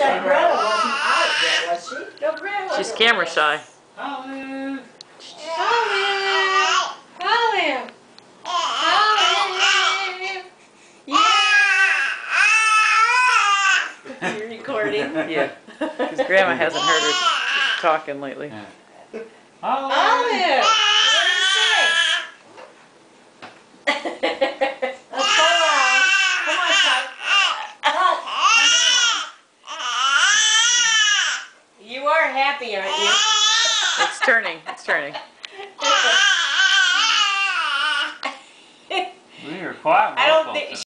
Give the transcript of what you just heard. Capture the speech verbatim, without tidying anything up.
said Greta wasn't out yet, was she? No, Greta wasn't. She's camera shy. Olive! Olive! Olive! Olive! Yeah! You're recording? Yeah. Because Grandma hasn't heard her talking lately. Yeah. Olive! Olive! What do you say? Let's go around. Come on, Chuck. Chuck, come on. You are happy, aren't you? It's turning. It's turning. We are quiet. I don't think